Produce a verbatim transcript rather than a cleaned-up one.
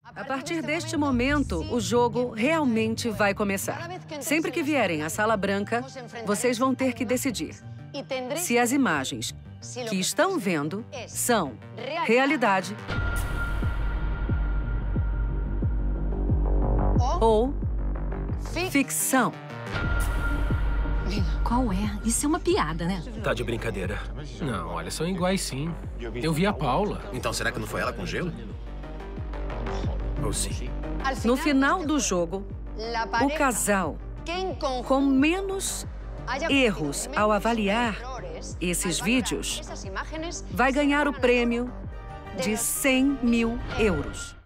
A partir deste momento, o jogo realmente vai começar. Sempre que vierem à Sala Branca, vocês vão ter que decidir se as imagens que estão vendo são realidade ou ficção. Qual é? Isso é uma piada, né? Tá de brincadeira. Não, olha, são iguais sim. Eu vi a Paula. Então será que não foi ela com gelo? Ou sim. No final do jogo, o casal com menos erros ao avaliar esses vídeos vai ganhar o prêmio de cem mil euros.